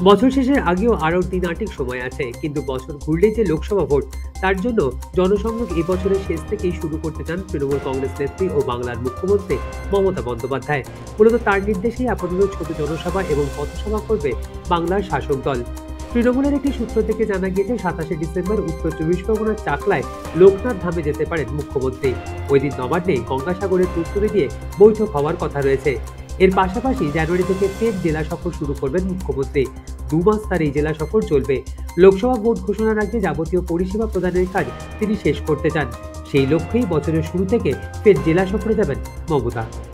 বছর শেষের আগেও আরও 3-8 সময় আছে, কিন্তু বছর ঘুরলেই যে লোকসভা ভোট, তার জন্য জনসংযোগ এই বছরের শেষ থেকেই শুরু করতে চান তৃণমূল কংগ্রেস নেত্রী ও বাংলার মুখ্যমন্ত্রী মমতা বন্দ্যোপাধ্যায়। মূলত তার নির্দেশেই আপাতত ছোট জনসভা এবং পথসভা করবে বাংলার শাসক দল। তৃণমূলের একটি সূত্র থেকে জানা গিয়েছে 27শে ডিসেম্বর উত্তর 24 পরগনার চাকলায় লোকনাথ ধামে যেতে পারেন মুখ্যমন্ত্রী। ওই দিন নবান্নে গঙ্গাসাগরের তুত্তুরি দিয়ে বৈঠক হওয়ার কথা রয়েছে। এর পাশাপাশি জানুয়ারি থেকে ফের জেলা সফর শুরু করবেন মুখ্যমন্ত্রী। 2 মাস তার এই জেলা সফর চলবে। লোকসভা ভোট ঘোষণার আগে যাবতীয় পরিষেবা প্রদানের কাজ তিনি শেষ করতে চান। সেই লক্ষ্যেই বছরের শুরু থেকে ফের জেলা সফরে যাবেন মমতা।